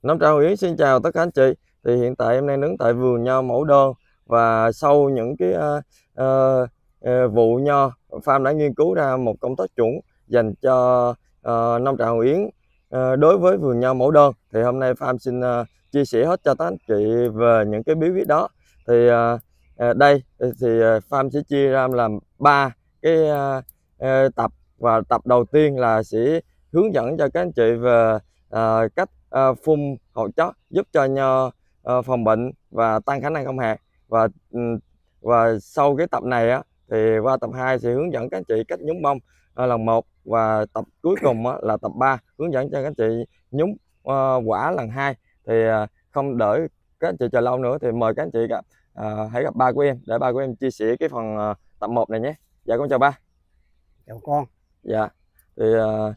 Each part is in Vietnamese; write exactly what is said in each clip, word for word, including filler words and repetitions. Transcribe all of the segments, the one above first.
Nông Trà Hồng Yến xin chào tất cả anh chị. Thì hiện tại em đang đứng tại vườn nho mẫu đơn, và sau những cái uh, uh, uh, vụ nho, farm đã nghiên cứu ra một công thức chuẩn dành cho uh, Nông Trà Hồng Yến uh, đối với vườn nho mẫu đơn. Thì hôm nay farm xin uh, chia sẻ hết cho tất anh chị về những cái bí quyết đó. Thì uh, uh, đây thì uh, farm sẽ chia ra làm ba cái uh, uh, tập, và tập đầu tiên là sẽ hướng dẫn cho các anh chị về uh, cách uh, phun hậu chót giúp cho nho uh, phòng bệnh và tăng khả năng không hạt. Và um, và sau cái tập này á thì qua tập hai sẽ hướng dẫn các anh chị cách nhúng bông uh, lần một, và tập cuối cùng á, là tập ba hướng dẫn cho các anh chị nhúng uh, quả lần hai. Thì uh, không đợi các anh chị chờ lâu nữa thì mời các anh chị gặp uh, hãy gặp ba của em để ba của em chia sẻ cái phần uh, tập một này nhé. Dạ con chào ba. Chào con. Dạ thì uh,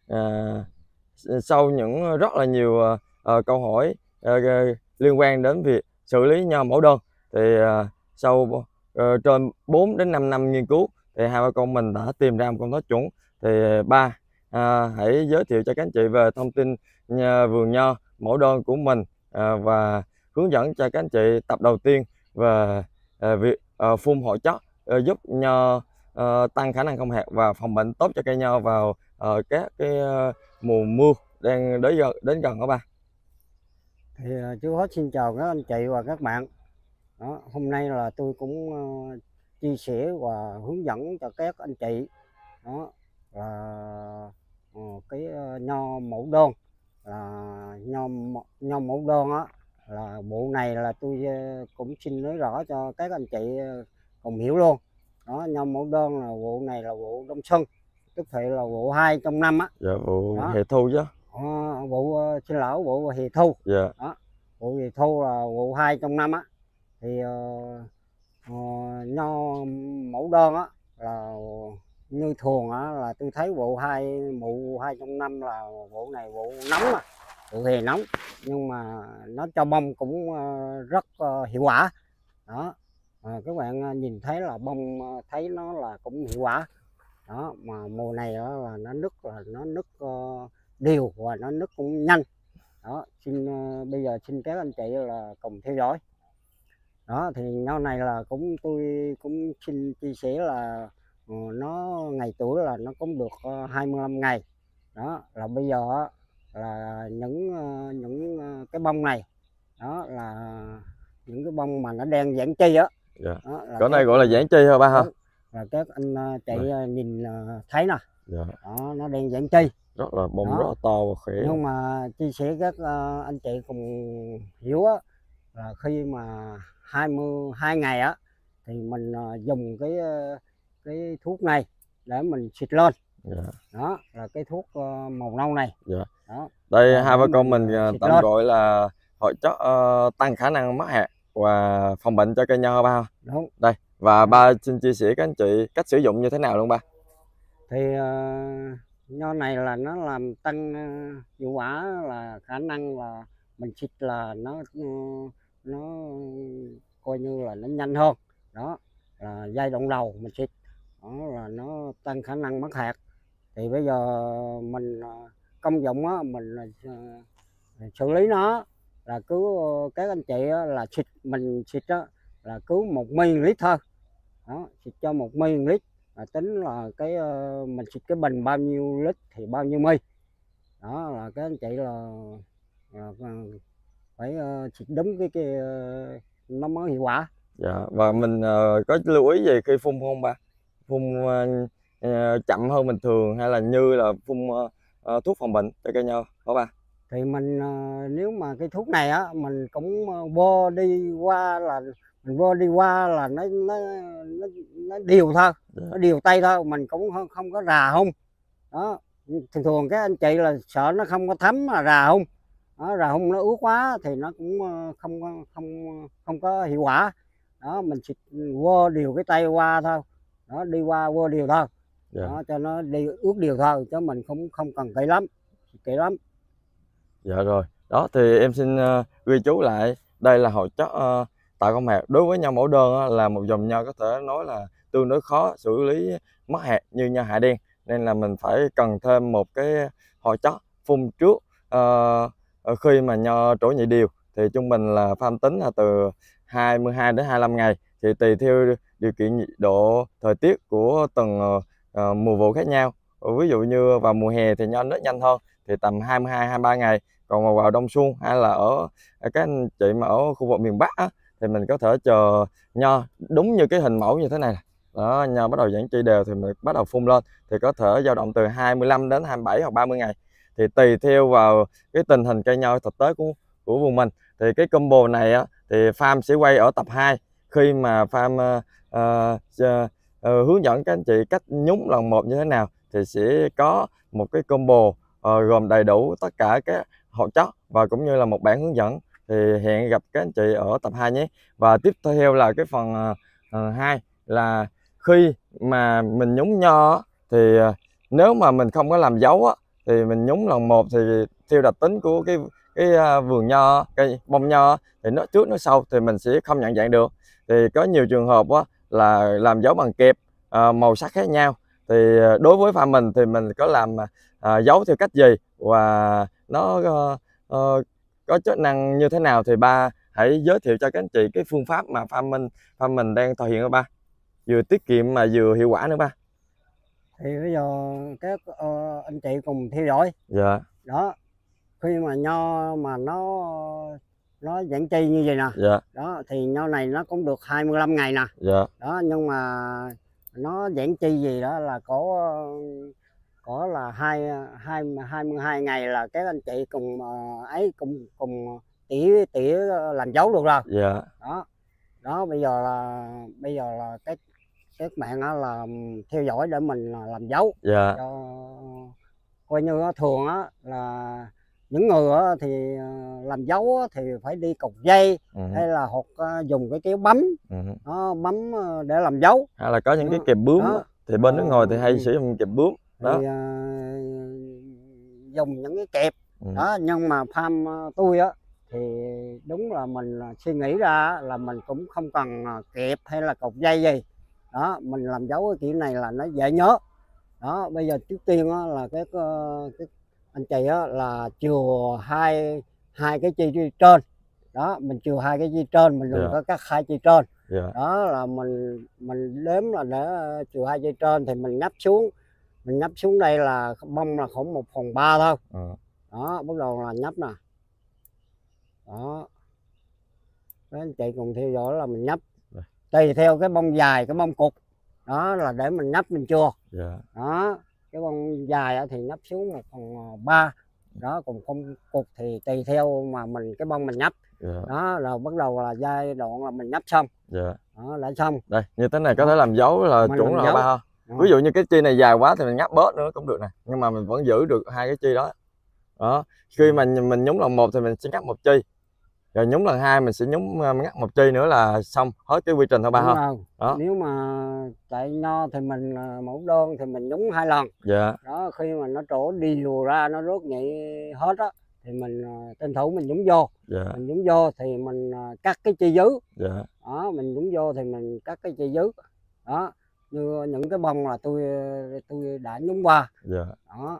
uh, sau những rất là nhiều uh, uh, câu hỏi uh, liên quan đến việc xử lý nho mẫu đơn, thì uh, sau uh, trên bốn đến năm năm nghiên cứu thì hai ba con mình đã tìm ra một công thức chuẩn. Thì ba uh, hãy giới thiệu cho các anh chị về thông tin uh, vườn nho mẫu đơn của mình, uh, và hướng dẫn cho các anh chị tập đầu tiên về uh, việc uh, phun hội chót uh, giúp nho Uh, tăng khả năng không hạt và phòng bệnh tốt cho cây nho vào uh, các cái uh, mùa mưa đang đến gần đến gần đó ba. Thì uh, chú hết xin chào các anh chị và các bạn. Đó, hôm nay là tôi cũng uh, chia sẻ và hướng dẫn cho các anh chị đó là uh, cái uh, nho mẫu đơn, là nho nho mẫu đơn á, là bộ này là tôi uh, cũng xin nói rõ cho các anh chị uh, cùng hiểu luôn. Đó, nho mẫu đơn là vụ này là vụ đông xuân, tức thì là vụ hai trong năm á. Dạ, vụ hè thu chứ. À, vụ xin lỗi vụ hè thu. Dạ. Đó, vụ hè thu là vụ hai trong năm á. Thì uh, uh, nho mẫu đơn á là như thường á, là tôi thấy vụ hai vụ hai trong năm là vụ này vụ nóng mà, vụ hè nóng, nhưng mà nó cho bông cũng uh, rất uh, hiệu quả. Đó, à, các bạn nhìn thấy là bông thấy nó là cũng hiệu quả. Đó, mà mùa này đó là nó nứt, là nó nứt uh, đều và nó nứt cũng nhanh. Đó, xin uh, bây giờ xin các anh chị là cùng theo dõi. Đó, thì nho này là cũng tôi cũng xin chia sẻ là uh, nó ngày tuổi là nó cũng được uh, hai mươi lăm ngày. Đó, là bây giờ uh, là những uh, những uh, cái bông này đó là những cái bông mà nó đang giãn chi á. Dạ. Đó, cái này gọi là giãn chi hả ba ha? Là các anh chị Đấy. nhìn thấy nè. Dạ. Đó, nó đang giãn chi, rất là bông đó. Rất là to và khỏe. Nhưng mà chia sẻ các uh, anh chị cùng hiểu á, là khi mà hai mươi hai ngày á thì mình uh, dùng cái uh, cái thuốc này để mình xịt lên. Dạ. Đó là cái thuốc uh, màu nâu này. Dạ. Đó, đây hai ba con mình uh, tạm lên. gọi là hội chót uh, tăng khả năng mắc hạt và phòng bệnh cho cây nho ba. Đúng. Đây, và ba xin chia sẻ các anh chị cách sử dụng như thế nào luôn ba. Thì uh, nho này là nó làm tăng uh, hiệu quả, là khả năng là mình xịt là nó uh, nó coi như là nó nhanh hơn. Đó là giai đoạn đầu mình xịt đó là nó tăng khả năng mắc hạt. Thì bây giờ mình uh, công dụng á, mình uh, xử lý nó là cứ uh, các anh chị uh, là xịt mình xịt á là cứ một mi-li-lít thôi. Đó, xịt cho một mi-li-lít là tính là cái uh, mình xịt cái bình bao nhiêu lít thì bao nhiêu mi. Đó là các anh chị là, là, là phải uh, xịt đúng cái cái uh, nó mới hiệu quả. Dạ, và mình uh, có lưu ý gì khi phun không ba? Phun uh, uh, chậm hơn bình thường hay là như là phun uh, uh, thuốc phòng bệnh cho cây nho hả ba? Thì mình uh, nếu mà cái thuốc này á mình cũng uh, vô đi qua là mình vô đi qua là nó nó nó, nó đều thôi. Dạ. Nó đều tay thôi, mình cũng không, không có rà hung. Đó, thường thường các anh chị là sợ nó không có thấm mà rà hung. Đó, rà hung nó ướt quá thì nó cũng không có không không có hiệu quả. Đó, mình xịt vô đều cái tay qua thôi. Đó, đi qua vô đều thôi. Dạ. Đó, cho nó đi ướt đều thôi, chứ mình cũng không cần kỹ lắm, kỹ lắm. Dạ rồi, đó thì em xin uh, ghi chú lại, đây là hội chót uh, tạo không hạt. Đối với nho mẫu đơn uh, là một dòng nho có thể nói là tương đối khó xử lý mắc hạt như nho Hạ Đen, nên là mình phải cần thêm một cái hội chót phun trước uh, khi mà nho trổ nhị đều thì trung bình là farm tính là từ hai mươi hai đến hai mươi lăm ngày, thì tùy theo điều kiện nhiệt độ thời tiết của từng uh, mùa vụ khác nhau. Ví dụ như vào mùa hè thì nho nứt nhanh hơn thì tầm hai mươi hai hai mươi ba ngày, còn mà vào đông xuân hay là ở các anh chị mà ở khu vực miền Bắc á, thì mình có thể chờ nho đúng như cái hình mẫu như thế này đó, nho bắt đầu giãn chi đều thì mình bắt đầu phun lên, thì có thể dao động từ hai mươi lăm đến hai mươi bảy hoặc ba mươi ngày, thì tùy theo vào cái tình hình cây nho thực tế của của vùng mình. Thì cái combo này á, thì farm sẽ quay ở tập hai khi mà farm uh, uh, uh, hướng dẫn các anh chị cách nhúng lần một như thế nào, thì sẽ có một cái combo uh, gồm đầy đủ tất cả các hoạt chất và cũng như là một bản hướng dẫn. Thì hẹn gặp các anh chị ở tập hai nhé. Và tiếp theo là cái phần hai uh, là khi mà mình nhúng nho thì uh, nếu mà mình không có làm dấu á, thì mình nhúng lần một thì theo đặc tính của cái cái uh, vườn nho, cây bông nho thì nó trước nó sau thì mình sẽ không nhận dạng được. Thì có nhiều trường hợp á, là làm dấu bằng kẹp uh, màu sắc khác nhau. Thì uh, đối với farm mình thì mình có làm uh, dấu theo cách gì và nó uh, uh, có chức năng như thế nào, thì ba hãy giới thiệu cho các anh chị cái phương pháp mà farm mình farm mình đang thực hiện đó ba, vừa tiết kiệm mà vừa hiệu quả nữa ba. Thì bây giờ các uh, anh chị cùng theo dõi. Dạ. Đó, khi mà nho mà nó nó giãn chi như vậy nè. Dạ. Đó thì nho này nó cũng được hai mươi lăm ngày nè. Dạ. Đó, nhưng mà nó giãn chi gì đó là có có là hai hai hai mươi hai ngày là các anh chị cùng uh, ấy cùng cùng tỉa tỉa làm dấu được rồi. Dạ. Đó. Đó, bây giờ là bây giờ là cái các bạn á là theo dõi để mình làm dấu. Dạ. Cho coi như á, thường á là những người á, thì làm dấu á, thì phải đi cột dây. Ừ. Hay là hoặc uh, dùng cái kéo bấm. Ừ. Đó, bấm để làm dấu, hay là có những đó. Cái kẹp bướm đó. Thì bên nước ngoài thì hay ừ. sử dụng kẹp bướm đó. Thì, uh, dùng những cái kẹp. Ừ. Đó, nhưng mà farm tôi á thì đúng là mình suy nghĩ ra là mình cũng không cần kẹp hay là cột dây gì. Đó, mình làm dấu cái kiểu này là nó dễ nhớ. Đó, bây giờ trước tiên á, là cái, cái anh chị á, là chừa hai hai cái chi trên. Đó, mình chừa hai cái chi trên, mình đừng yeah. có cắt hai chi trên. Yeah. Đó là mình mình đếm là để chừa hai chi trên thì mình nhấp xuống, mình nhấp xuống đây là bông là khoảng một phần ba thôi. Ừ. Đó, bắt đầu là nhấp nè. Đó, các anh chị cùng theo dõi là mình nhấp tùy theo cái bông dài, cái bông cục đó là để mình nhấp mình chừa. Yeah. Đó, cái bông dài thì nhấp xuống một phần ba. Đó, còn không cục thì tùy theo mà mình cái bông mình nhấp. Yeah. Đó, rồi bắt đầu là giai đoạn là mình nhấp xong. Yeah. Đó, đã xong. Đây, như thế này có đó. Thể làm dấu là chuẩn rồi ba ha. Ví dụ như cái chi này dài quá thì mình ngắt bớt nữa cũng được nè, nhưng mà mình vẫn giữ được hai cái chi đó. Đó, khi mà mình nhúng lần một thì mình sẽ ngắt một chi, rồi nhúng lần hai mình sẽ nhúng ngắt một chi nữa là xong hết cái quy trình thôi ba ha. Đó. Nếu mà tại nho thì mình mẫu đơn thì mình nhúng hai lần. Dạ. Đó, khi mà nó trổ đều ra nó rớt nhị hết á thì mình tranh thủ mình nhúng vô. Dạ. Mình nhúng vô thì mình cắt cái chi dứ. Dạ. Đó, mình nhúng vô thì mình cắt cái chi dứ. Đó, như những cái bông là tôi tôi đã nhúng qua. Dạ. Đó.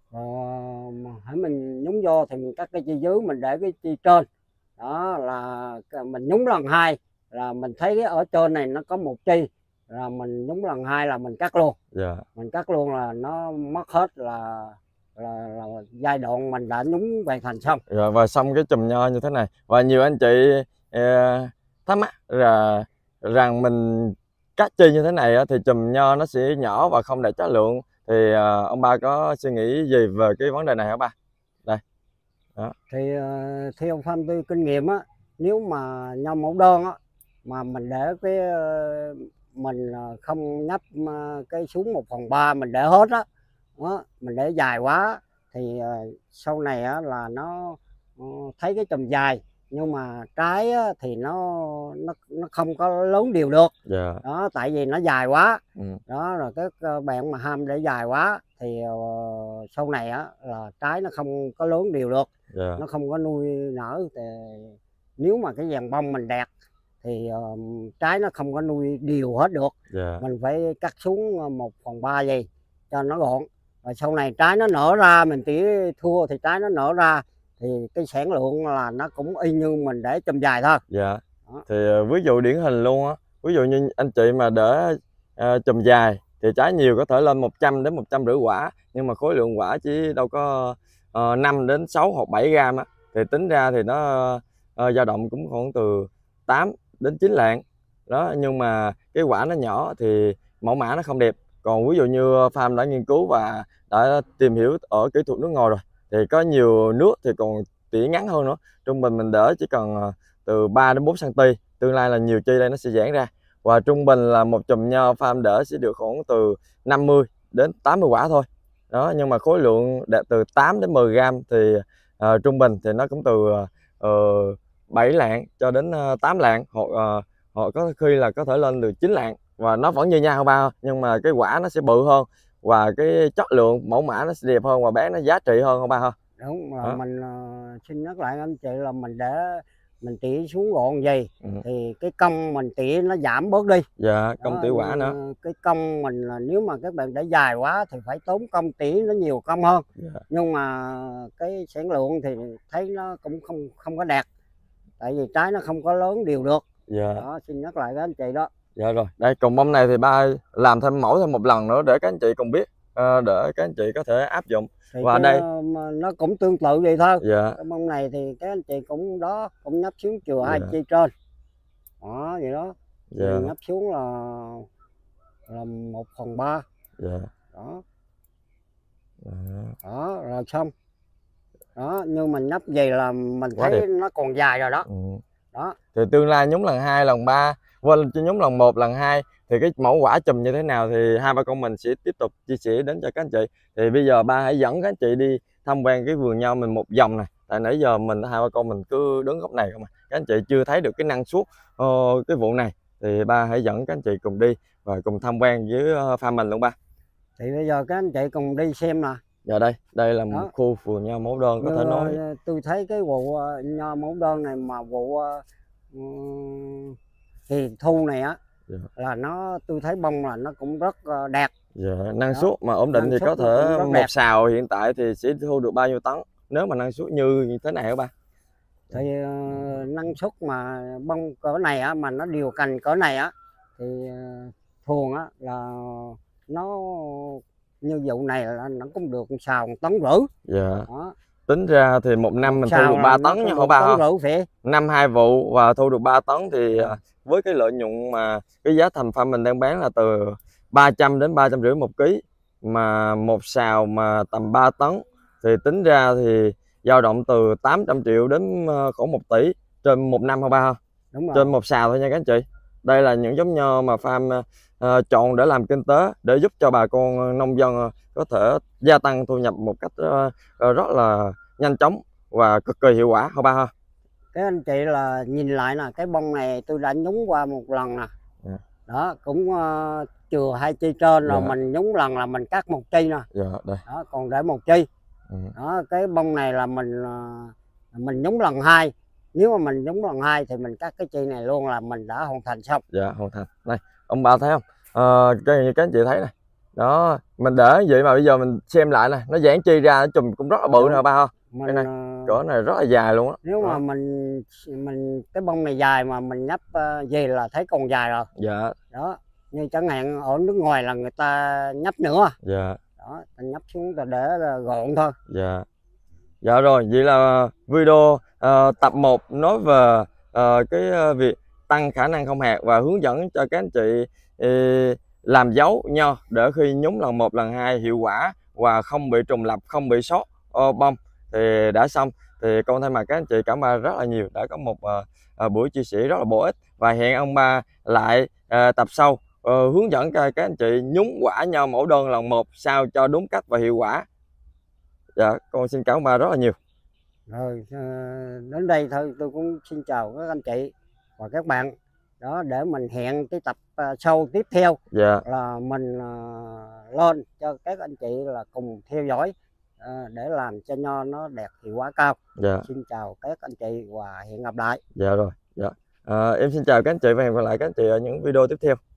Rồi hãy mình nhúng vô thì mình cắt cái chi dứ, mình để cái chi trên. Đó là mình nhúng lần hai là mình thấy cái ở trên này nó có một chi, là mình nhúng lần hai là mình cắt luôn. Yeah. Mình cắt luôn là nó mất hết là là, là giai đoạn mình đã nhúng hoàn thành xong. Rồi và xong cái chùm nho như thế này. Và nhiều anh chị eh, thắc mắc là rằng mình cắt chi như thế này thì chùm nho nó sẽ nhỏ và không đạt chất lượng, thì uh, ông ba có suy nghĩ gì về cái vấn đề này hả ba? Đây. Đó. Thì uh, theo farm tôi kinh nghiệm á, nếu mà nho mẫu đơn á mà mình để cái uh, mình uh, không nhấp uh, cái xuống một phần ba mình để hết á, đó, mình để dài quá thì uh, sau này á là nó uh, thấy cái chùm dài nhưng mà trái á, thì nó nó nó không có lớn đều được. Yeah. Đó, tại vì nó dài quá. Ừ. Đó, rồi các uh, bạn mà ham để dài quá thì uh, sau này á là trái nó không có lớn đều được. Yeah. Nó không có nuôi nở. Thì nếu mà cái dàn bông mình đẹp thì uh, trái nó không có nuôi đều hết được. Yeah. Mình phải cắt xuống một phần ba gì cho nó gọn. Rồi sau này trái nó nở ra, mình tỉa thua thì trái nó nở ra thì cái sản lượng là nó cũng y như mình để chùm dài thôi. Dạ. Đó. Thì uh, ví dụ điển hình luôn á, ví dụ như anh chị mà để uh, chùm dài thì trái nhiều có thể lên một trăm đến một trăm rưỡi quả, nhưng mà khối lượng quả chỉ đâu có uh, năm đến sáu hoặc bảy gram á, thì tính ra thì nó uh, dao động cũng khoảng từ tám đến chín lạng đó. Nhưng mà cái quả nó nhỏ thì mẫu mã nó không đẹp. Còn ví dụ như farm đã nghiên cứu và đã tìm hiểu ở kỹ thuật nước ngoài rồi, thì có nhiều nước thì còn tỉa ngắn hơn nữa. Trung bình mình đỡ chỉ cần từ ba đến bốn xăng ti, tương lai là nhiều chi đây nó sẽ giãn ra. Và trung bình là một chùm nho farm đỡ sẽ được khoảng từ năm mươi đến tám mươi quả thôi đó. Nhưng mà khối lượng đạt từ tám đến mười gram thì uh, trung bình thì nó cũng từ uh, bảy lạng cho đến uh, tám lạng, hoặc uh, hoặc có khi là có thể lên được chín lạng. Và nó vẫn như nhau ba, nhưng mà cái quả nó sẽ bự hơn và cái chất lượng mẫu mã nó sẽ đẹp hơn và bán nó giá trị hơn không ba ha? Đúng là đó. mình uh, xin nhắc lại anh chị là mình để mình tỉa xuống gọn gì ừ. thì cái công mình tỉa nó giảm bớt đi. Dạ, công tỉa quả nữa. Cái công mình là nếu mà các bạn để dài quá thì phải tốn công tỉa nó nhiều công hơn. Dạ. Nhưng mà cái sản lượng thì thấy nó cũng không không có đạt, tại vì trái nó không có lớn đều được. Dạ. Đó, xin nhắc lại với anh chị đó. Dạ rồi, đây cùng bông này thì ba làm thêm mẫu thêm một lần nữa để các anh chị cùng biết, để các anh chị có thể áp dụng. Thì và đây nó cũng tương tự vậy thôi. Dạ. Cái bông này thì các anh chị cũng đó cũng nhấp xuống chừa dạ. hai chi trên đó vậy đó. Dạ. Nhấp xuống là là một phần ba. Dạ. Đó. Dạ. Đó rồi xong đó, nhưng mình nhấp gì là mình quá thấy đẹp. Nó còn dài rồi đó. Ừ. Đó thì tương lai nhúng lần hai lần ba, quên cho nhúng lần một lần hai thì cái mẫu quả chùm như thế nào thì hai ba con mình sẽ tiếp tục chia sẻ đến cho các anh chị. Thì bây giờ ba hãy dẫn các anh chị đi tham quan cái vườn nho mình một vòng này, tại nãy giờ mình hai ba con mình cứ đứng góc này không à, các anh chị chưa thấy được cái năng suất uh, cái vụ này. Thì ba hãy dẫn các anh chị cùng đi và cùng tham quan với farm mình luôn ba. Thì bây giờ các anh chị cùng đi xem nè. Dạ đây, đây là một đó. Khu vườn nho mẫu đơn có như thể nói. Tôi thấy cái vụ nho mẫu đơn này mà vụ uh, thì thu này á, dạ. là nó tôi thấy bông là nó cũng rất đẹp. Dạ, năng suất mà ổn định năng thì có thể một đẹp. Sào hiện tại thì sẽ thu được bao nhiêu tấn nếu mà năng suất như thế này hả ba? Thì uh, năng suất mà bông cỡ này á, mà nó điều cành cỡ này á thì uh, thường á là nó như vụ này là nó cũng được một sào một tấn rưỡi. Dạ. Đó. Tính ra thì một năm mình thu được ba tấn nha hả ba? Năm hai vụ và thu được ba tấn thì dạ. với cái lợi nhuận mà cái giá thành farm mình đang bán là từ ba trăm đến ba trăm rưỡi một ký, mà một sào mà tầm ba tấn thì tính ra thì dao động từ tám trăm triệu đến khoảng một tỷ trên một năm hả ba ha? Đúng rồi. Trên một sào thôi nha các anh chị. Đây là những giống nho mà farm uh, chọn để làm kinh tế, để giúp cho bà con nông dân có thể gia tăng thu nhập một cách uh, uh, rất là nhanh chóng và cực kỳ hiệu quả hả ba ha? Cái anh chị là nhìn lại nè, cái bông này tôi đã nhúng qua một lần nè. Yeah. Đó cũng uh, chừa hai chi trên rồi. Yeah. Mình nhúng lần là mình cắt một chi nè. Yeah, đây. Đó còn để một chi. Ừ. Đó cái bông này là mình uh, mình nhúng lần hai. Nếu mà mình nhúng lần hai thì mình cắt cái chi này luôn là mình đã hoàn thành xong. Dạ hoàn thành. Đây ông bà thấy không, à, cái các anh chị thấy này đó, mình để vậy mà bây giờ mình xem lại nè, nó giãn chi ra, nó chùm cũng rất là bự nè ba ha. Mình, cái này cỡ này rất là dài luôn á. Nếu đó. Mà mình mình cái bông này dài mà mình nhấp uh, gì là thấy còn dài rồi. Dạ. Đó như chẳng hạn ở nước ngoài là người ta nhấp nữa. Dạ. Đó ta nhấp xuống ta để là gọn thôi. Dạ. Dạ rồi, vậy là video uh, tập một nói về uh, cái uh, việc tăng khả năng không hạt và hướng dẫn cho các anh chị uh, làm dấu nho để khi nhúng lần một lần hai hiệu quả và không bị trùng lập, không bị sót uh, bông thì đã xong. Thì con thay mặt các anh chị cảm ơn rất là nhiều đã có một uh, uh, buổi chia sẻ rất là bổ ích, và hẹn ông ba lại uh, tập sau uh, hướng dẫn cho các anh chị nhúng quả nho mẫu đơn lần một sao cho đúng cách và hiệu quả. Dạ, con xin cảm ơn ba rất là nhiều. Rồi đến đây thôi tôi cũng xin chào các anh chị và các bạn. Đó để mình hẹn cái tập sau tiếp theo. Dạ. Là mình lên cho các anh chị là cùng theo dõi để làm cho nho nó đẹp hiệu quả cao. Dạ. Xin chào các anh chị và hẹn gặp lại. Dạ rồi. Dạ. À, em xin chào các anh chị và hẹn gặp lại các anh chị ở những video tiếp theo.